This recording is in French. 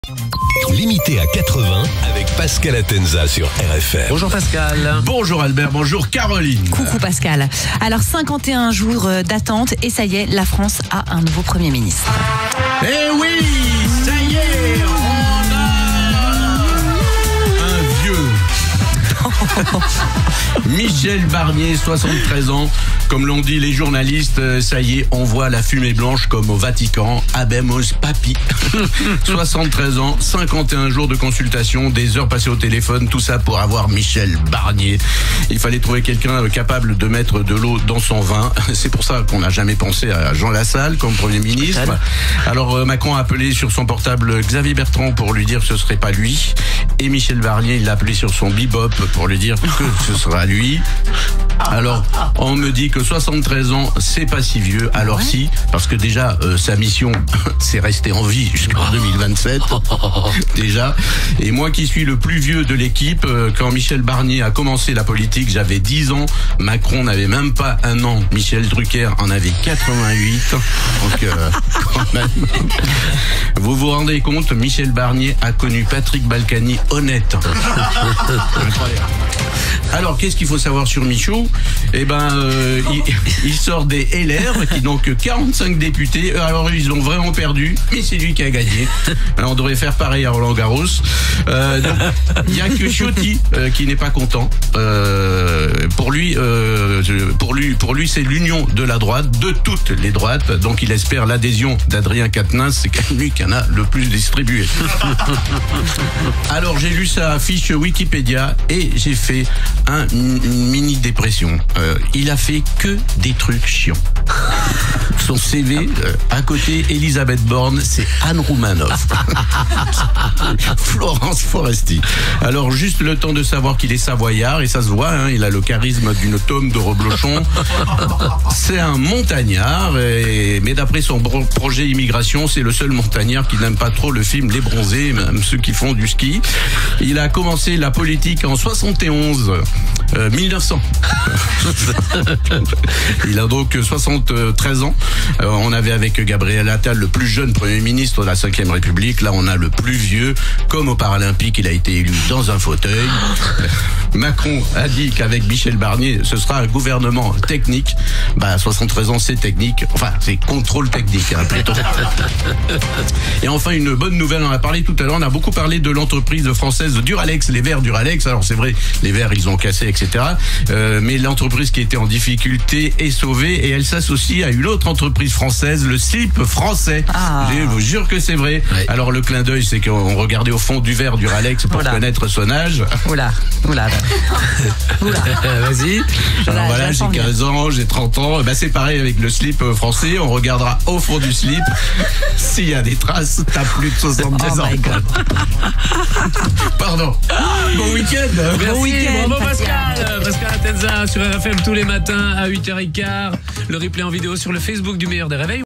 Limité à 80 avec Pascal Atenza sur RFM. Bonjour Pascal. Bonjour Albert, bonjour Caroline. Coucou Pascal. Alors 51 jours d'attente et ça y est, la France a un nouveau Premier ministre. Eh oui, ça y est, on a un vieux. Michel Barnier, 73 ans. Comme l'ont dit les journalistes, ça y est, on voit la fumée blanche comme au Vatican. Habemos papi. 73 ans, 51 jours de consultation, des heures passées au téléphone, tout ça pour avoir Michel Barnier. Il fallait trouver quelqu'un capable de mettre de l'eau dans son vin. C'est pour ça qu'on n'a jamais pensé à Jean Lassalle comme Premier ministre. Alors Macron a appelé sur son portable Xavier Bertrand pour lui dire que ce serait pas lui. Et Michel Barnier, il l'a appelé sur son bebop pour lui dire que ce sera lui. Alors, on me dit que 73 ans, c'est pas si vieux. Alors si, parce que déjà, sa mission, c'est rester en vie jusqu'en 2027. Déjà. Et moi qui suis le plus vieux de l'équipe, quand Michel Barnier a commencé la politique, j'avais 10 ans. Macron n'avait même pas un an. Michel Drucker en avait 88. Donc, quand même. Vous vous rendez compte, Michel Barnier a connu Patrick Balkany honnête. Incroyable. Alors, qu'est-ce qu'il faut savoir sur Michou? Eh ben, il sort des LR qui n'ont que 45 députés. Alors, ils ont vraiment perdu, mais c'est lui qui a gagné. Alors, on devrait faire pareil à Roland Garros. Il y a que Ciotti qui n'est pas content. Pour lui, c'est l'union de la droite, de toutes les droites. Donc, il espère l'adhésion d'Adrien Quatennens. C'est quand même lui qui en a le plus distribué. Alors, j'ai lu sa fiche Wikipédia et j'ai fait une mini dépression. Il a fait que des trucs chiants. Son CV, à côté, Elisabeth Borne, c'est Anne Roumanoff. Florence Foresti. Alors, juste le temps de savoir qu'il est savoyard, et ça se voit, hein, il a le charisme d'une tome de Reblochon. C'est un montagnard, mais d'après son projet immigration, c'est le seul montagnard qui n'aime pas trop le film Les Bronzés, même ceux qui font du ski. Il a commencé la politique en 1900. Il a donc 73 ans. On avait avec Gabriel Attal le plus jeune Premier ministre de la 5e République. Là, on a le plus vieux. Comme aux Paralympiques, il a été élu dans un fauteuil. Macron a dit qu'avec Michel Barnier, ce sera un gouvernement technique. 73 ans, c'est technique. Enfin, c'est contrôle technique, hein, plutôt. Et enfin, une bonne nouvelle, on en a parlé tout à l'heure. On a beaucoup parlé de l'entreprise française Duralex, les verres Duralex. Alors, c'est vrai, les verres, ils ont cassé, etc. Mais l'entreprise qui était en difficulté est sauvée et elle s'associe à une autre entreprise française, le slip français. Je vous jure que c'est vrai. Ouais. Alors le clin d'œil, c'est qu'on regardait au fond du verre Duralex pour connaître son âge. Oula. Vas-y. Alors voilà, j'ai 15 ans, j'ai 30 ans. C'est pareil avec le slip français. On regardera au fond du slip. S'il y a des traces, t'as plus de 70 ans. Pardon. Bon week-end. Merci. Bravo Pascal. Pascal Atenza sur RFM tous les matins à 8h15. Le replay en vidéo sur le Facebook du Meilleur des Réveils.